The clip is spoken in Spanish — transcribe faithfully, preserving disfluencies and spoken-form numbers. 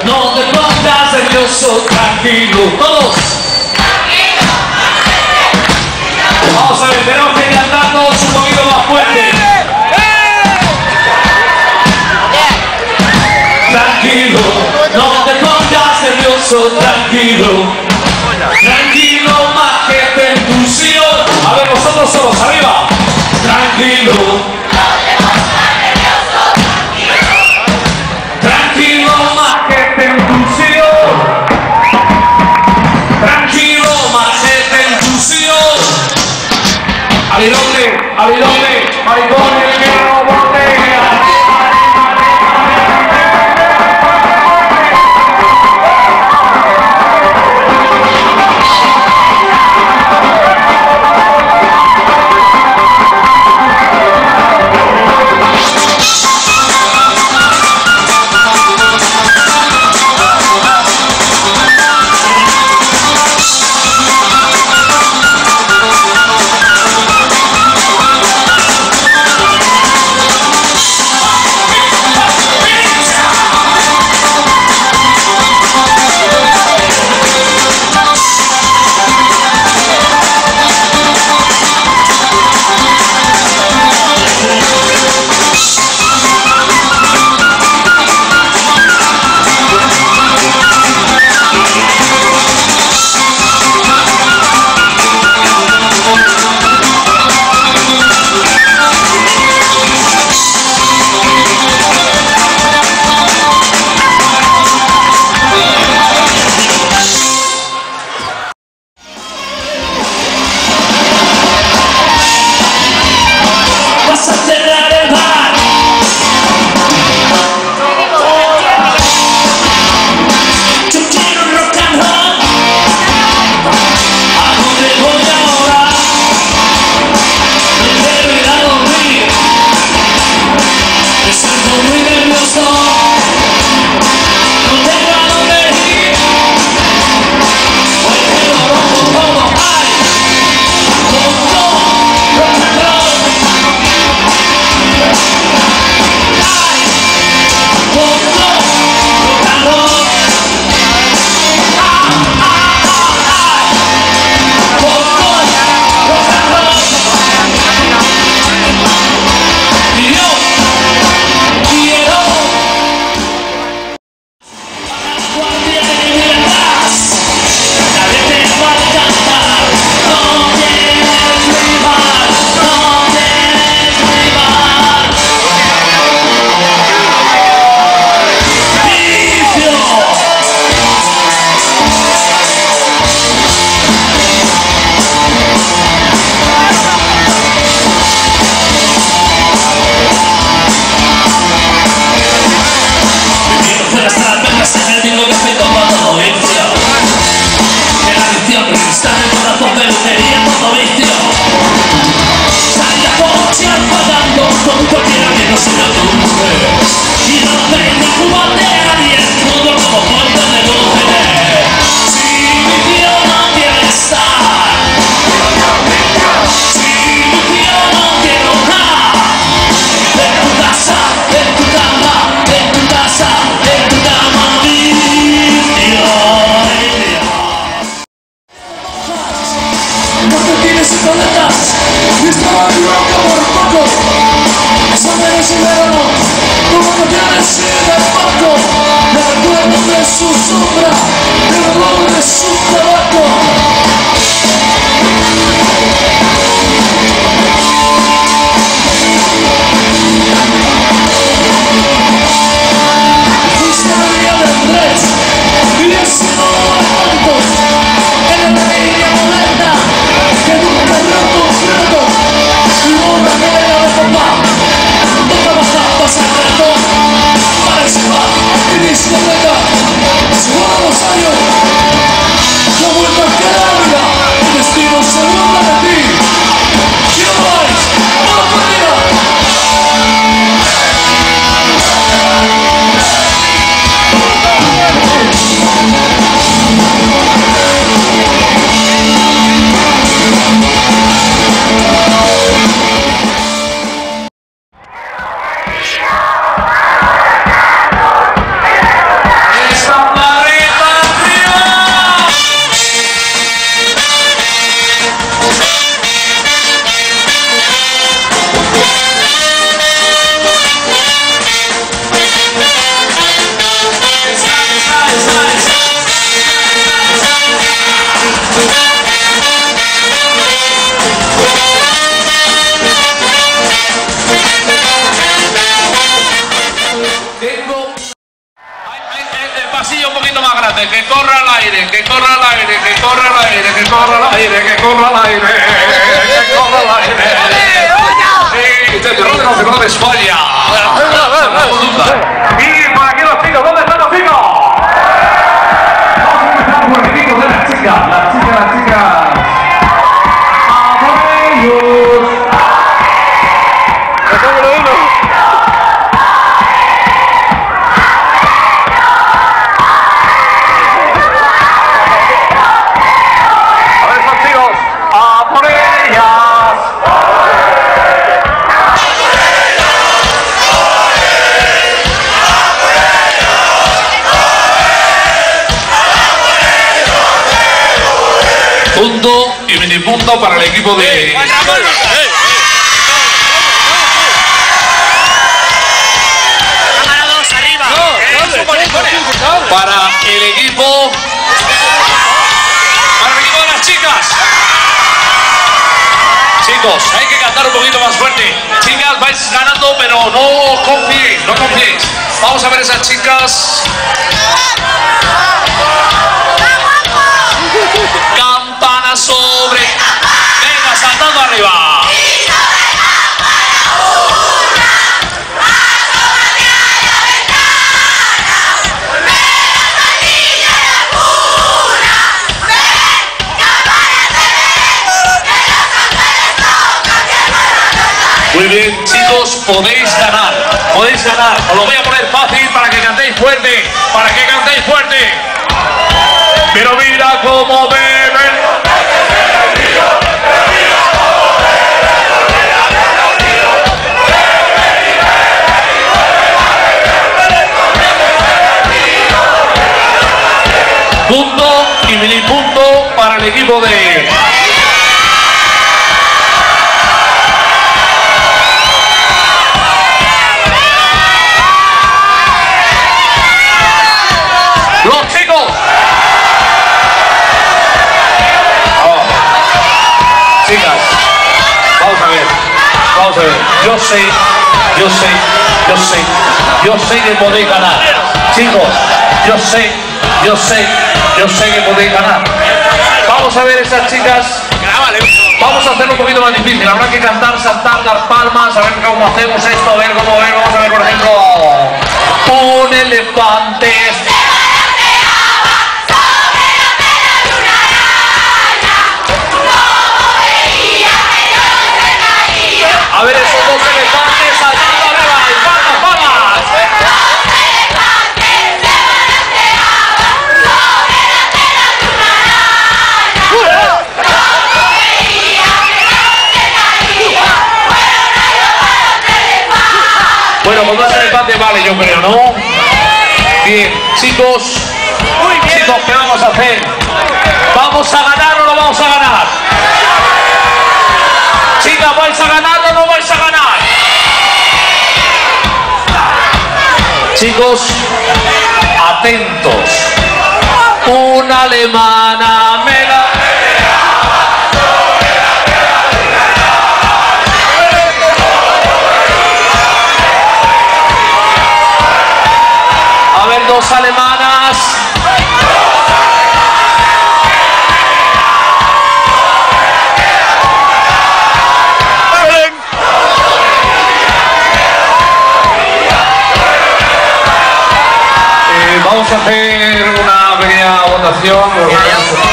no te pongas nervioso, tranquilo. Todos. Tranquilo. Vamos a ver, tenemos que cantar todos un poquito más fuerte. Tranquilo, no te pongas nervioso, tranquilo. Tranquilo, más que percusión. A ver, vosotros solos, arriba. Tranquilo. No te pongas nervioso, tranquilo. Tranquilo, más que percusión. Tranquilo, más que percusión. Abironde, abironde, maricones que no boten. Estaba loco por poco, eso me lo como no tienes. poquito más grande, que corra al aire, que corra al aire, que corra al aire, que corra al aire, que corra al aire, que corra al aire. Sí, Terror Nacional de España. Y por aquí los chicos, ¿dónde están los chicos? Vamos a empezar por el equipo de las chicas, las chicas, las chicas. ¡A por ellos! Punto y mini punto para el equipo de... Cámara dos, arriba. Para el equipo... Para el equipo de las chicas. Chicos, hay que cantar un poquito más fuerte. Chicas, vais ganando, pero no confiéis, no confiéis. Vamos a ver esas chicas. Campana sobre. Venga, saltando arriba. Muy bien, chicos, podéis ganar. Podéis ganar. Os lo voy a poner fácil para que cantéis fuerte. Para que cantéis fuerte. Pero mira cómo beben. Punto y mini punto para el equipo de... ¡Los chicos! Chicas, vamos a ver, vamos a ver, yo sé, yo sé, yo sé, yo sé que podéis ganar. Chicos, yo sé, yo sé, yo sé que podéis ganar. Vamos a ver esas chicas, vamos a hacerlo un poquito más difícil, habrá que cantar, saltar, dar palmas, a ver cómo hacemos esto, a ver cómo, a ver, vamos a ver, por ejemplo, un elefante. A ver esos dos elefantes saltando arriba y palmas, palmas. Bueno, con dos elefantes vale, yo creo, ¿no? Bien, chicos, muy bien. Chicos, ¿qué vamos a hacer? ¿Vamos a ganar o no vamos a ganar? Chicas, ¿vais a ganar o no vais a ganar? Chicos, atentos. Una alemana me la... A ver, dos alemanas. Vamos a hacer una pequeña votación.